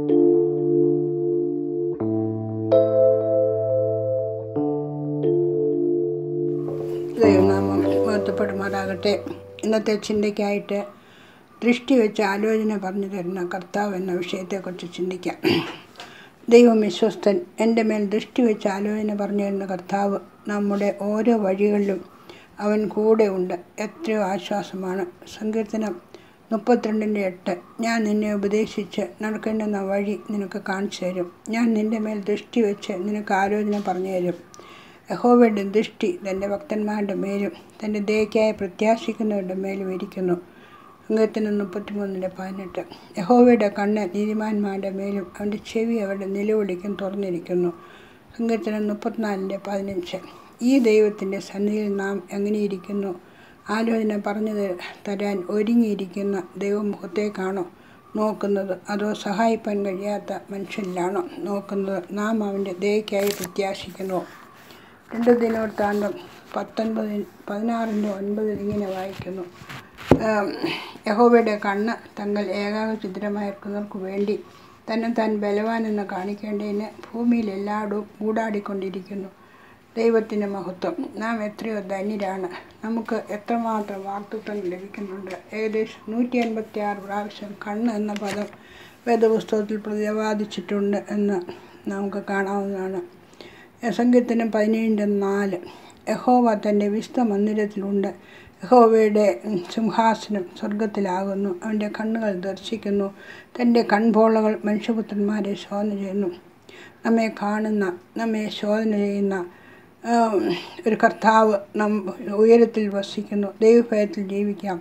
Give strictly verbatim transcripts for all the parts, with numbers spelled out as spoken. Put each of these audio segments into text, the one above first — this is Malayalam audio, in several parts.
ദൈവനാമം മഹത്വപ്പെടുമാറാകട്ടെ. ഇന്നത്തെ ചിന്തയ്ക്കായിട്ട് ദൃഷ്ടി വെച്ച് ആലോചന പറഞ്ഞു തരുന്ന കർത്താവ് എന്ന വിഷയത്തെക്കുറിച്ച് ചിന്തിക്കാം. ദൈവം വിശ്വസ്തൻ. എൻ്റെ മേൽ ദൃഷ്ടി വെച്ച് ആലോചന പറഞ്ഞു തരുന്ന കർത്താവ് നമ്മുടെ ഓരോ വഴികളിലും അവൻ കൂടെ ഉണ്ട്. എത്രയോ ആശ്വാസമാണ്. സങ്കീർത്തനം മുപ്പത്തിരണ്ടിൻ്റെ എട്ട്. ഞാൻ നിന്നെ ഉപദേശിച്ച് നടക്കേണ്ടുന്ന വഴി നിനക്ക് കാണിച്ചു തരും. ഞാൻ നിൻ്റെ മേൽ ദൃഷ്ടി വെച്ച് നിനക്ക് ആലോചന പറഞ്ഞു തരും. യഹോവയുടെ ദൃഷ്ടി തൻ്റെ ഭക്തന്മാരുടെ മേലും തൻ്റെ ദയയ്ക്കായി പ്രത്യാശിക്കുന്നവരുടെ മേലും ഇരിക്കുന്നു. സങ്കീർത്തനം മുപ്പത്തിമൂന്നിൻ്റെ പതിനെട്ട്. യഹോവയുടെ കണ്ണ് നീതിമാന്മാരുടെ മേലും അവൻ്റെ ചെവി അവരുടെ നിലവിളിക്കും തുറന്നിരിക്കുന്നു. സങ്കീർത്തനം മുപ്പത്തിനാലിൻ്റെ പതിനഞ്ച്. ഈ ദൈവത്തിൻ്റെ സന്നിധിയിൽ നാം എങ്ങനെയിരിക്കുന്നു? ആലോചന പറഞ്ഞു തരാൻ ഒരുങ്ങിയിരിക്കുന്ന ദൈവമുഖത്തേക്കാണോ നോക്കുന്നത്, അതോ സഹായിപ്പാൻ കഴിയാത്ത മനുഷ്യനിലാണോ നോക്കുന്നത്? നാം അവൻ്റെ ദയയ്ക്കായി പ്രത്യാശിക്കുന്നു. രണ്ട് ദിനവൃത്താന്തം പത്തൊൻപത് പതിനാറിൻ്റെ ഒൻപതിൽ ഇങ്ങനെ വായിക്കുന്നു. യഹോവയുടെ കണ്ണ് തങ്ങൾ ഏകാഗ്രചിത്രമായിരിക്കുന്നവർക്ക് വേണ്ടി തന്നെ താൻ ബലവാനെന്ന് കാണിക്കേണ്ടതിന് ഭൂമിയിൽ എല്ലായിടവും ഊടാടിക്കൊണ്ടിരിക്കുന്നു. ദൈവത്തിൻ്റെ മഹത്വം. നാം എത്രയോ ധന്യരാണ്. നമുക്ക് എത്രമാത്രം വാഗ്ദത്തം ലഭിക്കുന്നുണ്ട്. ഏകദേശം നൂറ്റി അൻപത്തി ആറ് പ്രാവശ്യം കണ്ണ് എന്ന പദം വേദപുസ്തകത്തിൽ പ്രതിപാദിച്ചിട്ടുണ്ട് എന്ന് നമുക്ക് കാണാവുന്നതാണ്. സങ്കീർത്തനം പതിനേഴിൻ്റെ നാല്. യഹോവ തൻ്റെ വിശുദ്ധ മന്ദിരത്തിലുണ്ട്. യഹോവയുടെ സിംഹാസനം സ്വർഗത്തിലാകുന്നു. അവൻ്റെ കണ്ണുകൾ ദർശിക്കുന്നു. തൻ്റെ കൺപോളകൾ മനുഷ്യപുത്രന്മാരെ ശോധന ചെയ്യുന്നു. നമ്മെ കാണുന്ന, നമ്മെ ശോധന ചെയ്യുന്ന ഒരു കർത്താവ് നം ഉയരത്തിൽ വസിക്കുന്നു. ദൈവഭയത്തിൽ ജീവിക്കാം.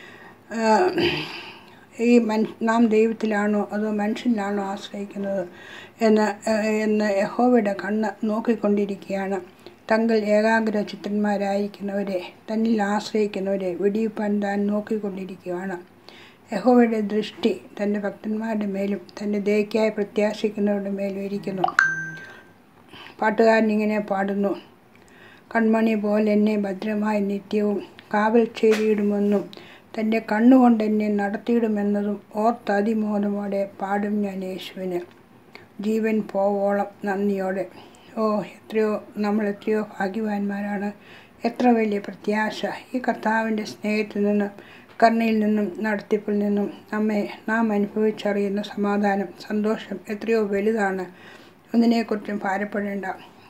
ഈ മനുഷ്യ നാം ദൈവത്തിലാണോ അതോ മനുഷ്യനിലാണോ ആശ്രയിക്കുന്നത് എന്ന് എന്ന് യഹോവയുടെ കണ്ണ് നോക്കിക്കൊണ്ടിരിക്കുകയാണ്. തങ്ങൾ ഏകാഗ്ര ചിത്രന്മാരായിരിക്കുന്നവരെ, തന്നിൽ ആശ്രയിക്കുന്നവരെ വെടിയിപ്പാൻ താൻ നോക്കിക്കൊണ്ടിരിക്കുകയാണ്. യഹോവയുടെ ദൃഷ്ടി തൻ്റെ ഭക്തന്മാരുടെ മേലും തൻ്റെ ദയയ്ക്കായി പ്രത്യാശിക്കുന്നവരുടെ മേലും ഇരിക്കുന്നു. പാട്ടുകാരൻ ഇങ്ങനെ പാടുന്നു. കൺമണി പോലെ എന്നെ ഭദ്രമായി നിത്യവും കാവൽ ചെയ്തിടുമെന്നും തൻ്റെ കണ്ണുകൊണ്ട് എന്നെ നടത്തിയിടുമെന്നതും ഓർത്തതിമോദമോടെ പാടും ഞാൻ യേശുവിന് ജീവൻ പോവോളം നന്ദിയോടെ. ഓ, എത്രയോ നമ്മൾ എത്രയോ ഭാഗ്യവാന്മാരാണ്. എത്ര വലിയ പ്രത്യാശ! ഈ കർത്താവിൻ്റെ സ്നേഹത്തിൽ നിന്നും കരുണയിൽ നിന്നും നടത്തിപ്പിൽ നിന്നും നമ്മെ നാം അനുഭവിച്ചറിയുന്ന സമാധാനം, സന്തോഷം എത്രയോ വലുതാണ്. ഒന്നിനെക്കുറിച്ചും ഭാരപ്പെടേണ്ട.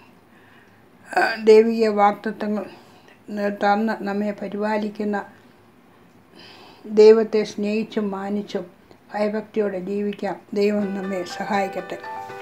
ദൈവിക വാഗ്ദത്തങ്ങൾ തന്ന് നമ്മെ പരിപാലിക്കുന്ന ദൈവത്തെ സ്നേഹിച്ചും മാനിച്ചും ഭയഭക്തിയോടെ ജീവിക്കാം. ദൈവം നമ്മെ സഹായിക്കട്ടെ.